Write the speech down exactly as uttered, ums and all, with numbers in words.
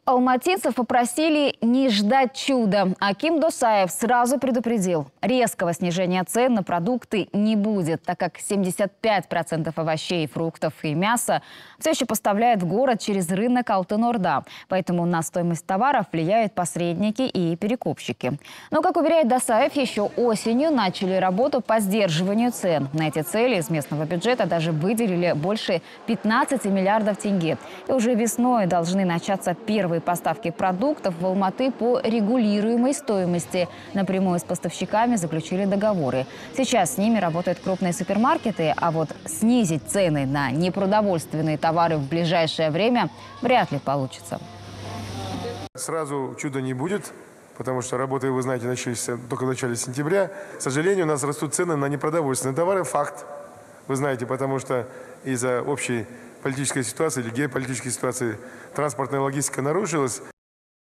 Алматинцев попросили не ждать чуда. Аким Досаев сразу предупредил, резкого снижения цен на продукты не будет, так как семьдесят пять процентов овощей, фруктов и мяса все еще поставляют в город через рынок Алтын-Орда. Поэтому на стоимость товаров влияют посредники и перекупщики. Но, как уверяет Досаев, еще осенью начали работу по сдерживанию цен. На эти цели из местного бюджета даже выделили больше пятнадцати миллиардов тенге. И уже весной должны начаться первые поставки продуктов в Алматы по регулируемой стоимости. Напрямую с поставщиками заключили договоры. Сейчас с ними работают крупные супермаркеты, а вот снизить цены на непродовольственные товары в ближайшее время вряд ли получится. Сразу чуда не будет, потому что работы, вы знаете, начались только в начале сентября. К сожалению, у нас растут цены на непродовольственные товары. Факт. Вы знаете, потому что из-за общей политической ситуации или геополитической ситуации транспортная логистика нарушилась.